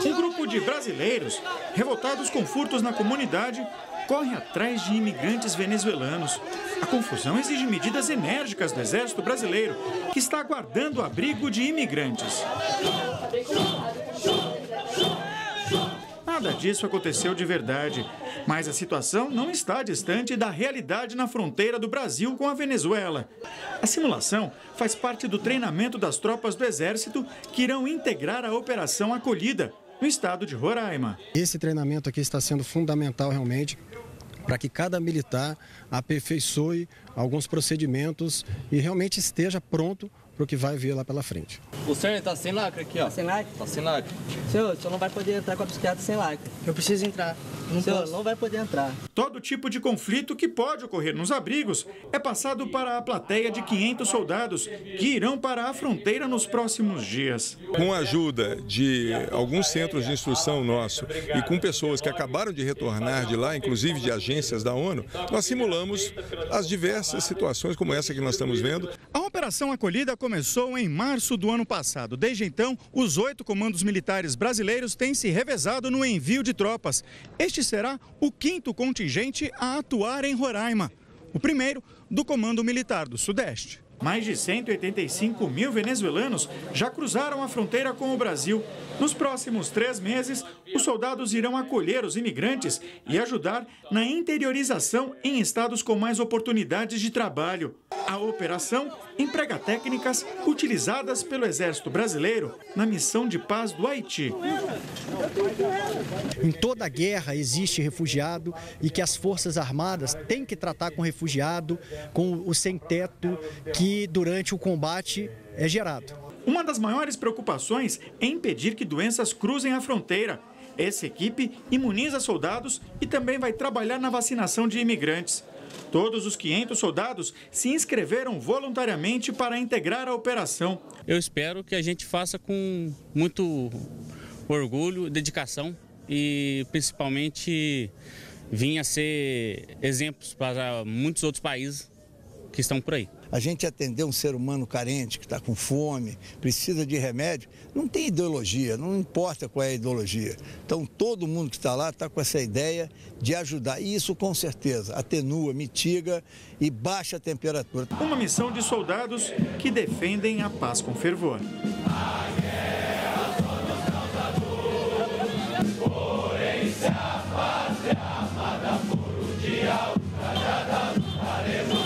Um grupo de brasileiros, revoltados com furtos na comunidade, corre atrás de imigrantes venezuelanos. A confusão exige medidas enérgicas do Exército Brasileiro, que está aguardando o abrigo de imigrantes. Nada disso aconteceu de verdade, mas a situação não está distante da realidade na fronteira do Brasil com a Venezuela. A simulação faz parte do treinamento das tropas do Exército que irão integrar a Operação Acolhida no estado de Roraima. Esse treinamento aqui está sendo fundamental realmente para que cada militar aperfeiçoe alguns procedimentos e realmente esteja pronto para o que vai vir lá pela frente. O senhor está sem lacre aqui, ó. Tá sem lacre? Tá sem lacre. Senhor, o senhor não vai poder entrar com a bicicleta sem lacre. Eu preciso entrar. Senhor, não vai poder entrar. Todo tipo de conflito que pode ocorrer nos abrigos é passado para a plateia de 500 soldados que irão para a fronteira nos próximos dias. Com a ajuda de alguns centros de instrução nosso e com pessoas que acabaram de retornar de lá, inclusive de agências da ONU, nós simulamos as diversas situações como essa que nós estamos vendo. A Operação Acolhida começou em março do ano passado. Desde então, os 8 comandos militares brasileiros têm se revezado no envio de tropas. Este será o 5º contingente a atuar em Roraima, o primeiro do Comando Militar do Sudeste. Mais de 185 mil venezuelanos já cruzaram a fronteira com o Brasil. Nos próximos 3 meses, os soldados irão acolher os imigrantes e ajudar na interiorização em estados com mais oportunidades de trabalho. A operação emprega técnicas utilizadas pelo Exército Brasileiro na missão de paz do Haiti. Em toda guerra existe refugiado e que as Forças Armadas têm que tratar com refugiado, com o sem-teto que durante o combate é gerado. Uma das maiores preocupações é impedir que doenças cruzem a fronteira. Essa equipe imuniza soldados e também vai trabalhar na vacinação de imigrantes. Todos os 500 soldados se inscreveram voluntariamente para integrar a operação. Eu espero que a gente faça com muito orgulho, dedicação e principalmente vir a ser exemplos para muitos outros países que estão por aí. A gente atender um ser humano carente, que está com fome, precisa de remédio, não tem ideologia, não importa qual é a ideologia. Então todo mundo que está lá está com essa ideia de ajudar. E isso com certeza atenua, mitiga e baixa a temperatura. Uma missão de soldados que defendem a paz com fervor. Porém, se a pátria amada por um dia,